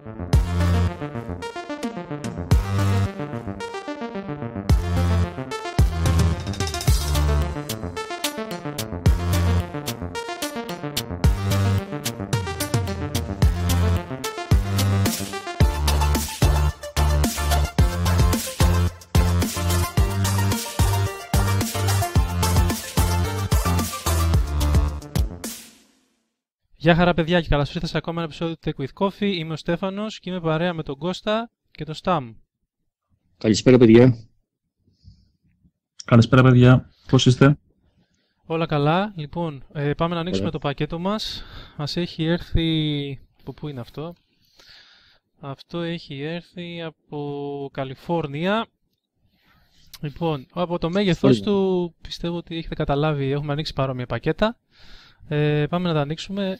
Γεια χαρά παιδιά και καλώς ήρθατε σε ακόμα ένα επεισόδιο του Tech with Coffee. Είμαι ο Στέφανος και είμαι παρέα με τον Κώστα και τον Σταμ. Καλησπέρα παιδιά. Καλησπέρα παιδιά. Πώς είστε? Όλα καλά. Λοιπόν, πάμε να ανοίξουμε το πακέτο μας. Μας έχει έρθει... Από πού είναι αυτό? Αυτό έχει έρθει από Καλιφόρνια. Λοιπόν, από το μέγεθος του πιστεύω ότι έχετε καταλάβει, έχουμε ανοίξει παρόμοια πακέτα. Πάμε να τα ανοίξουμε.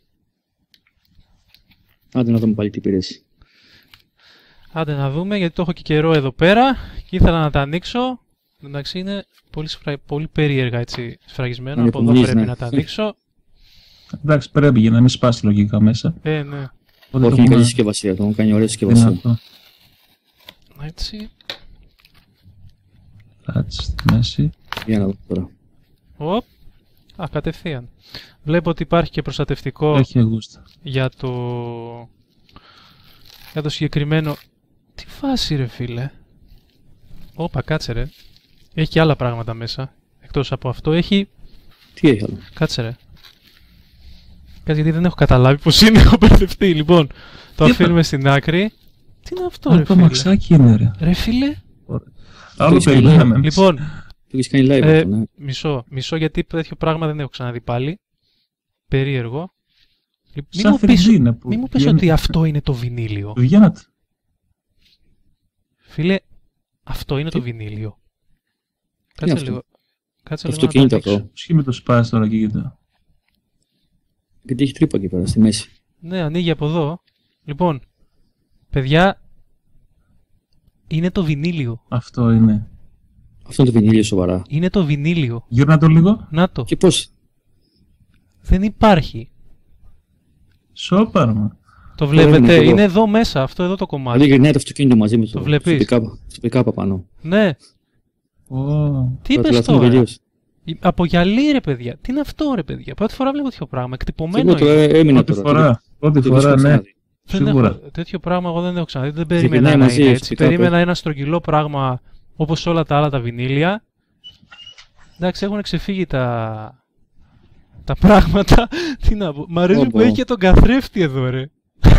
Άντε να δούμε πάλι τι πήρες. Άντε να δούμε, γιατί το έχω και καιρό εδώ πέρα και ήθελα να τα ανοίξω. Εντάξει, είναι πολύ περίεργα έτσι σφραγισμένα, από εδώ πρέπει να τα ανοίξω. Εντάξει, πρέπει για να μην σπάσει λογικά μέσα. Ναι. Όχι, είναι καλή συσκευασία, το έχουν κάνει ωραία συσκευασία. Έτσι. Κάτσε στη μέση. Για να δω τώρα. Κατευθείαν. Βλέπω ότι υπάρχει και προστατευτικό για το συγκεκριμένο... Τι φάση ρε φίλε. Όπα, κάτσε ρε. Έχει και άλλα πράγματα μέσα. Εκτός από αυτό έχει... Τι έχει άλλο? Κάτσε ρε. Κάτσε γιατί δεν έχω καταλάβει πως είναι, έχω μπερδευτεί. Λοιπόν, το αφήνουμε στην άκρη. Τι είναι αυτό ρε φίλε? Το μαξάκι είναι ρε. Ρε φίλε. Άλλο περιμέναμε. Λοιπόν... Το έχεις κάνει live αυτό, ναι. Μισό γιατί τέτοιο πράγμα δεν έχω ξαναδεί πάλι. Περίεργο. Μη μου πεις ότι αυτό είναι το βινίλιο. Βγαίνατε. Φίλε, αυτό είναι το βινίλιο. Κάτσε λίγο. Κάτσε λίγο αυτό να το αυτό. Σχήμα το σπάσει τώρα και κοίτα. Γιατί έχει τρύπα εκεί πέρα στη μέση. Ναι, ανοίγει από εδώ. Λοιπόν, παιδιά, είναι το βινίλιο. Αυτό είναι. Αυτό είναι το βινίλιο σοβαρά. Είναι το βινίλιο. Γύρνα το λίγο. Να το. Και πώς? Δεν υπάρχει. Σόπαρμα. Το βλέπετε, είναι εδώ μέσα, αυτό εδώ το κομμάτι. Δηλαδή γυρνάει το αυτοκίνητο μαζί με το βλέπεις. Στο pick-up πάνω. Ναι. Τι είπες τώρα? Από γυαλί ρε παιδιά. Τι είναι αυτό ρε παιδιά? Πρώτη φορά βλέπω τέτοιο πράγμα. Εκτυπωμένο είναι. Πρώτη φορά, ναι. Σίγουρα. Τέτοιο πράγμα εγώ δεν έχω ξαναδεί. Δεν περίμενα να είναι έτσι. Περίμενα ένα στρογγυλό πράγμα όπως όλα τα άλλα τα βινίλια. Εντάξει, έχουν ξεφύγει τα πράγματα. Τι να πω. Μ' αρέσει που έχει και τον καθρέφτη εδώ ρε.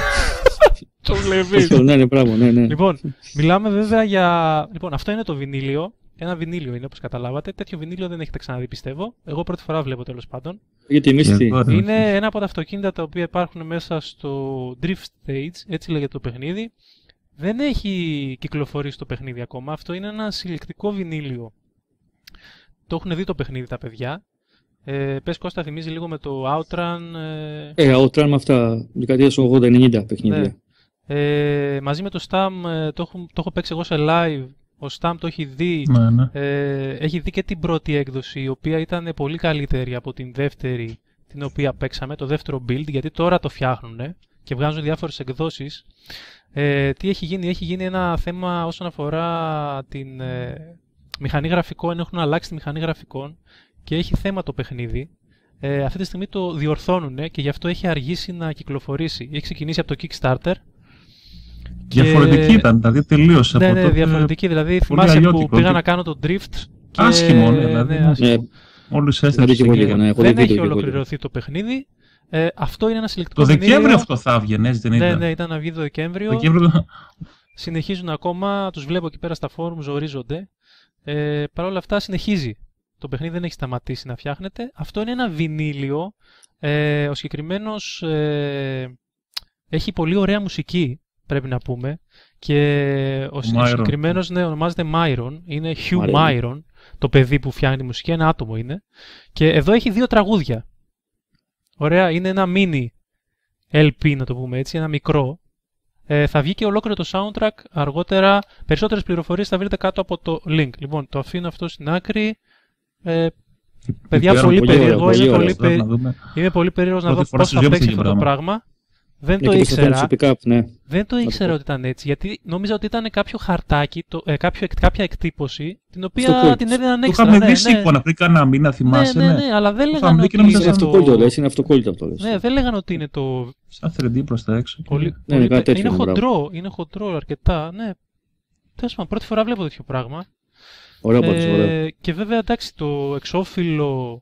Το βλέπεις. Ναι, πράγμα, ναι. Λοιπόν, μιλάμε βέβαια για... Λοιπόν, αυτό είναι το βινίλιο. Ένα βινίλιο είναι όπως καταλάβατε. Τέτοιο βινίλιο δεν έχετε ξαναδεί πιστεύω. Εγώ πρώτη φορά βλέπω τέλος πάντων. Γιατί εμείς τι? Είναι ένα από τα αυτοκίνητα τα οποία υπάρχουν μέσα στο Drift Stage, έτσι λέγεται το παιχνίδι. Δεν έχει κυκλοφορήσει το παιχνίδι ακόμα. Αυτό είναι ένα συλλεκτικό βινίλιο. Το έχουν δει το παιχνίδι τα παιδιά. Πες Κώστα, θυμίζει λίγο με το Outrun. Outrun με αυτά, δεκαετίας 80-90 παιχνίδια. Μαζί με το Stam το έχω παίξει εγώ σε live. Ο Stam το έχει δει. Ναι. Έχει δει και την πρώτη έκδοση, η οποία ήταν πολύ καλύτερη από την δεύτερη, την οποία παίξαμε, το δεύτερο build, γιατί τώρα το φτιάχνουν και βγάζουν διάφορες εκδόσεις. Τι έχει γίνει? Έχει γίνει ένα θέμα όσον αφορά την μηχανή γραφικών, έχουν αλλάξει τη μηχανή γραφικών και έχει θέμα το παιχνίδι. Αυτή τη στιγμή το διορθώνουν και γι' αυτό έχει αργήσει να κυκλοφορήσει. Έχει ξεκινήσει από το Kickstarter. Διαφορετική ήταν, δηλαδή τελείωσε. Ναι, διαφορετική. Δηλαδή θυμάσαι που πήγα να κάνω το drift. Άσχημο, δηλαδή. Όλους δεν έχει ολοκληρωθεί το παιχνίδι. Αυτό είναι ένα συλλεκτικό. Το Δεκέμβριο αυτό θα έβγαινε, δεν ήταν? Ναι, ήταν να βγει το Δεκέμβριο. Συνεχίζουν ακόμα, τους βλέπω εκεί πέρα στα φόρουμ, ζορίζονται. Παρ' όλα αυτά συνεχίζει. Το παιχνίδι δεν έχει σταματήσει να φτιάχνεται. Αυτό είναι ένα βινίλιο. Ο συγκεκριμένος έχει πολύ ωραία μουσική, πρέπει να πούμε. Και ο συγκεκριμένος ονομάζεται Myron. Είναι Hugh Myron, το παιδί που φτιάχνει τη μουσική. Ένα άτομο είναι. Και εδώ έχει 2 τραγούδια. Ωραία, είναι ένα mini LP, να το πούμε έτσι, ένα μικρό. Θα βγει και ολόκληρο το soundtrack αργότερα. Περισσότερες πληροφορίες θα βρείτε κάτω από το link. Λοιπόν, το αφήνω αυτό στην άκρη. Παιδιά, πολύ περίεργο. Είμαι πολύ περίεργος να δω πώς θα παίξει αυτό το πράγμα. Δεν το ήξερα. Ναι. Δεν το ήξερα ότι ήταν έτσι, γιατί νόμιζα ότι ήταν κάποιο χαρτάκι, κάποια εκτύπωση, την οποία την έδιναν έξτρα. Το είχαμε δει σε εικόνα πριν κάνα μήνα, θυμάσαι. Ναι, αλλά δεν λέγανε ότι είναι αυτοκόλλητο. Είναι αυτοκόλλητο αυτό. Ναι, δεν λέγανε ότι είναι το. Σαν 3D προς τα έξω. Είναι χοντρό αρκετά. Ναι. Τέλος πάντων, πρώτη φορά βλέπω τέτοιο πράγμα. Ωραίο. Και βέβαια, εντάξει, το εξώφυλλο.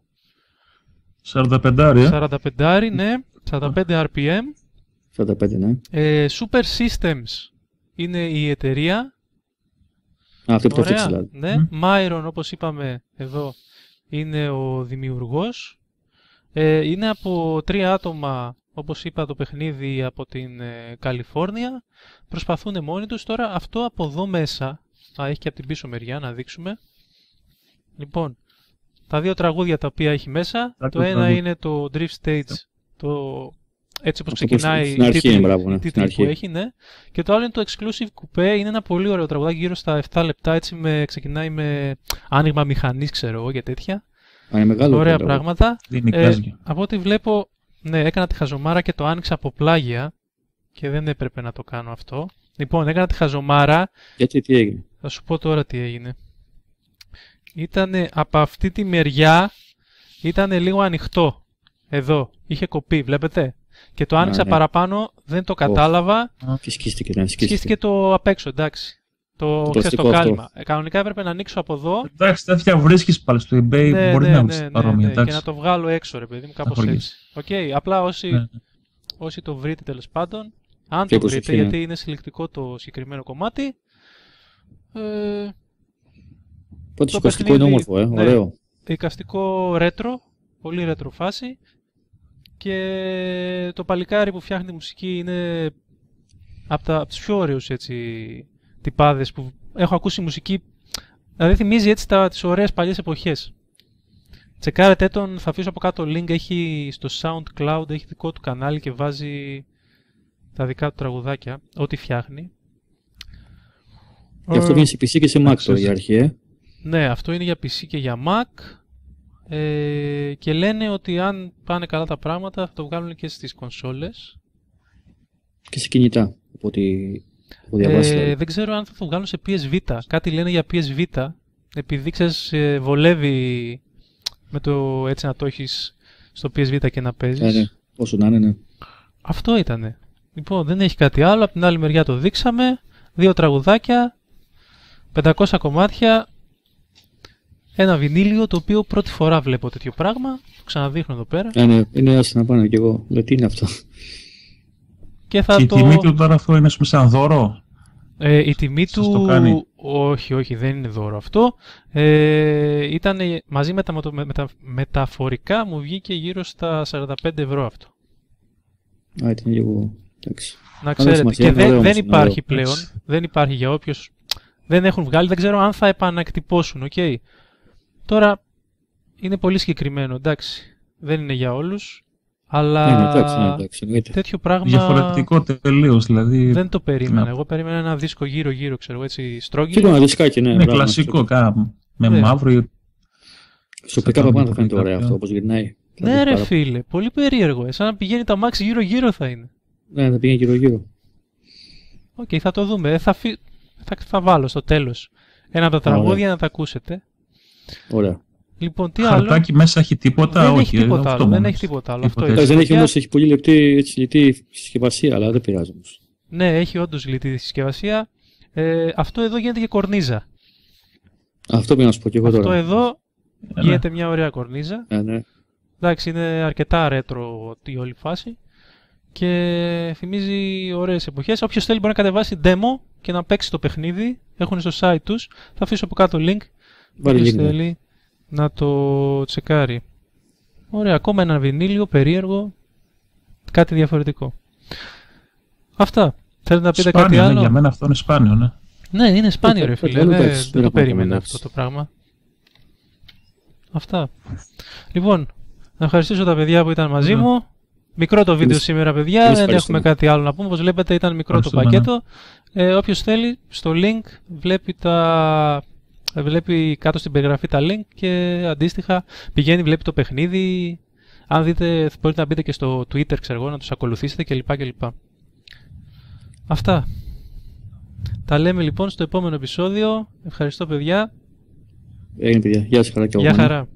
45, ναι. 45 RPM. 45, ναι. Super Systems είναι η εταιρεία. Αυτή που το φτιάξει, δηλαδή. Ναι. Myron, όπως είπαμε εδώ, είναι ο δημιουργός. Είναι από 3 άτομα, όπως είπα, το παιχνίδι από την Καλιφόρνια. Προσπαθούν μόνοι τους. Τώρα αυτό από εδώ μέσα, έχει και από την πίσω μεριά, να δείξουμε. Λοιπόν, τα 2 τραγούδια τα οποία έχει μέσα, το ένα είναι το Drift Stage, έτσι όπως ξεκινάει η τίτλη που έχει, ναι. Και το άλλο είναι το Exclusive Coupé, είναι ένα πολύ ωραίο τραγουδάκι, γύρω στα 7 λεπτά, έτσι ξεκινάει με άνοιγμα μηχανής, ξέρω εγώ, και τέτοια. Ωραία πράγματα. Από ό,τι βλέπω, ναι, έκανα τη χαζομάρα και το άνοιξα από πλάγια και δεν έπρεπε να το κάνω αυτό. Λοιπόν, έκανα τη χαζομάρα. Γιατί τι έγινε? Θα σου πω τώρα τι έγινε. Ήτανε από αυτή τη μεριά, ήτανε λίγο ανοιχτό. Εδώ, είχε κοπεί, βλέπετε. Και το άνοιξα παραπάνω, δεν το κατάλαβα. Και σκίστηκε, σκίστηκε το απ' έξω, εντάξει. Το κάλυμα. Κανονικά έπρεπε να ανοίξω από εδώ. Εντάξει, τέτοια βρίσκεις πάλι στο eBay, μπορεί να βρεις παρόμοια. Και να το βγάλω έξω, ρε παιδί μου, κάπως έτσι. Απλά όσοι το βρείτε τέλος πάντων, αν το βρείτε, γιατί είναι συλλεκτικό το συγκεκριμένο κομμάτι. Πρώτο εικαστικό είναι όμορφο, ωραίο. Εικαστικό ρέτρο, πολύ ρέτρο φάση. Και το παλικάρι που φτιάχνει τη μουσική είναι από τους πιο ωραίους τυπάδες που έχω ακούσει μουσική. Δηλαδή θυμίζει έτσι τις ωραίες παλιές εποχές. Τσεκάρετε τον, θα αφήσω από κάτω link, έχει στο SoundCloud, έχει δικό του κανάλι και βάζει τα δικά του τραγουδάκια, ό,τι φτιάχνει. Και αυτό είναι σε PC και σε Mac τώρα για αρχή, Ναι, αυτό είναι για PC και για Mac. Και λένε ότι αν πάνε καλά τα πράγματα θα το βγάλουν και στις κονσόλες. Και σε κινητά, από ό,τι διαβάσει. Δεν ξέρω αν θα το βγάλουν σε PS Vita. Κάτι λένε για PS Vita. Επειδή ξέρεις, βολεύει με το έτσι να το έχεις στο PS Vita και να παίζεις. Ναι, όσο να είναι, ναι. Αυτό ήτανε. Λοιπόν, δεν έχει κάτι άλλο. Από την άλλη μεριά το δείξαμε. 2 τραγουδάκια, 500 κομμάτια. Ένα βινίλιο, το οποίο πρώτη φορά βλέπω τέτοιο πράγμα. Το ξαναδείχνω εδώ πέρα. Ναι, είναι άσχημα να πάνε κι εγώ. Τι είναι αυτό? Και η τιμή του τώρα αυτό είναι σαν δώρο? Η τιμή του... Όχι, δεν είναι δώρο αυτό. Ήταν μαζί με τα μεταφορικά, μου βγήκε γύρω στα 45 ευρώ αυτό. Ήταν λίγο... Εντάξει. Να ξέρετε, και δεν υπάρχει πλέον. Δεν υπάρχει για όποιους δεν έχουν βγάλει. Δεν ξέρω αν θα επανακτυπώσουν, okay. Τώρα είναι πολύ συγκεκριμένο, εντάξει. Δεν είναι για όλους. Αλλά εντάξει, τέτοιο πράγμα. Διαφορετικό τελείως, δηλαδή. Δεν το περίμενα. Εγώ περίμενα ένα δίσκο γύρω-γύρω, ξέρω έτσι, στρόγγυλο. Και ένα δισκάκι, ναι. Είναι κλασικό, με μαύρο. Στο PK πάνω θα φαίνεται ωραίο αυτό, όπως γυρνάει. Ναι, ρε φίλε, πολύ περίεργο. Σαν να πηγαίνει το αμάξι γύρω-γύρω θα είναι. Ναι, θα πηγαίνει γύρω-γύρω. Οκ, θα το δούμε. Θα βάλω στο τέλος ένα από τα τραγούδια να τα ακούσετε. Ωραία. Λοιπόν, τι χαρτάκι άλλο? μέσα έχει τίποτα? Δεν όχι, έχει τίποτα άλλο. Δεν έχει τίποτα άλλο. Δεν έχει όμως, έχει πολύ λεπτή συσκευασία, αλλά δεν πειράζει όμως. Ναι, έχει όντως λεπτή συσκευασία. Αυτό εδώ γίνεται και κορνίζα. Αυτό πήγα να σου πω και εγώ τώρα. Αυτό εδώ γίνεται μια ωραία κορνίζα. Ναι. Εντάξει, είναι αρκετά ρέτρο η όλη φάση. Και θυμίζει ωραίες εποχές. Όποιος θέλει μπορεί να κατεβάσει demo και να παίξει το παιχνίδι. Έχουν στο site τους. Θα αφήσω από κάτω link. Όποιος θέλει να το τσεκάρει. Ωραία, ακόμα ένα βινίλιο περίεργο. Κάτι διαφορετικό. Αυτά. Θέλετε να πείτε κάτι άλλο? Ναι, για μένα αυτό είναι σπάνιο, ναι. Ναι, είναι σπάνιο, ρε φίλε. Δεν το περίμενα αυτό το πράγμα. Αυτά. Λοιπόν, να ευχαριστήσω τα παιδιά που ήταν μαζί μου. Μικρό το βίντεο σήμερα, παιδιά. Δεν έχουμε κάτι άλλο να πούμε. Όπως βλέπετε, ήταν μικρό το πακέτο. Όποιος θέλει, στο link βλέπει κάτω στην περιγραφή τα link και αντίστοιχα πηγαίνει, βλέπει το παιχνίδι. Αν δείτε, μπορείτε να μπείτε και στο Twitter, ξέρω εγώ, να τους ακολουθήσετε κλπ. Αυτά. Τα λέμε λοιπόν στο επόμενο επεισόδιο. Ευχαριστώ, παιδιά. Έγινε, παιδιά. Γεια σας, χαρά και Γεια χαρά.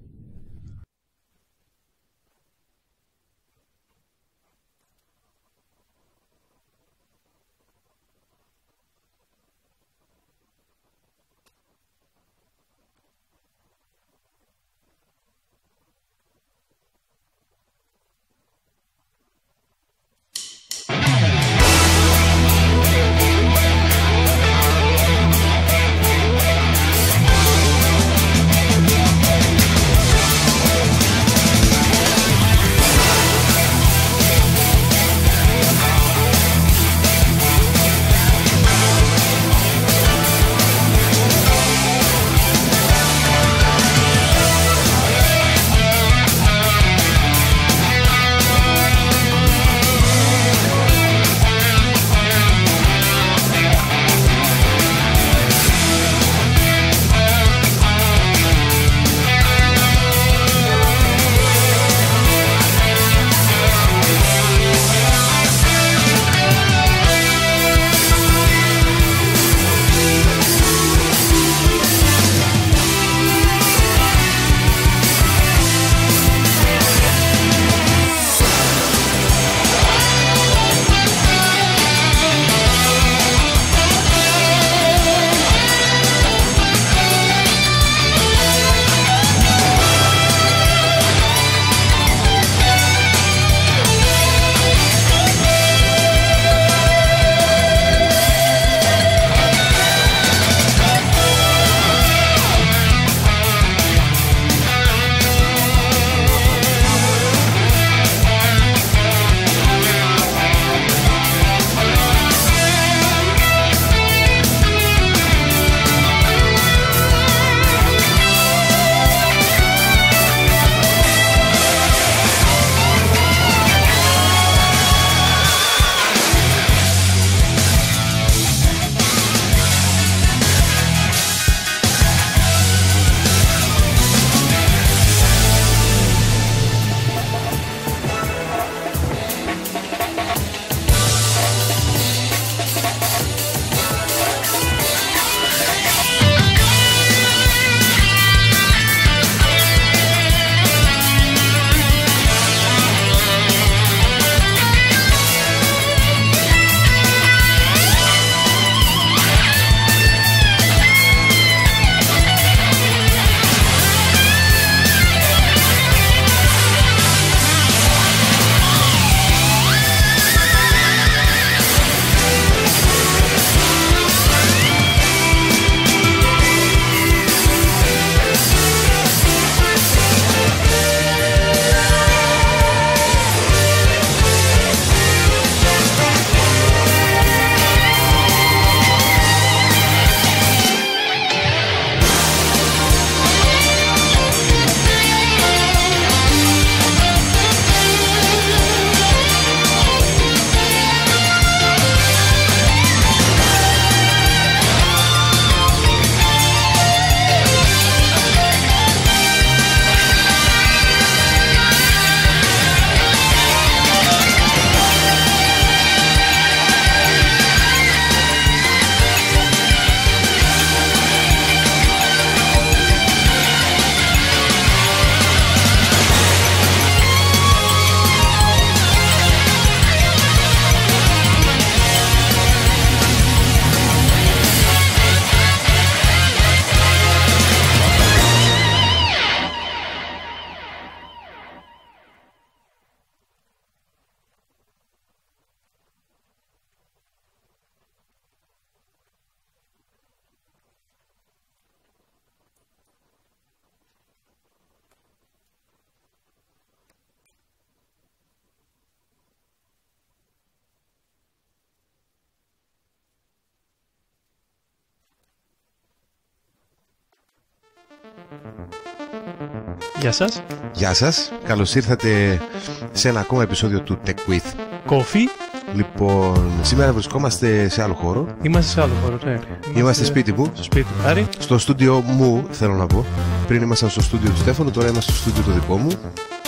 Γεια σας. Γεια σας. Καλώς ήρθατε σε ένα ακόμα επεισόδιο του Tech with Coffee. Λοιπόν, σήμερα βρισκόμαστε σε άλλο χώρο. Είμαστε σε άλλο χώρο, ναι. Είμαστε σπίτι μου. Στο σπίτι μου, Άρη. Στο στούντιο μου, θέλω να πω. Πριν ήμασταν στο στούντιο του Στέφανου, τώρα είμαστε στο στούντιο το δικό μου.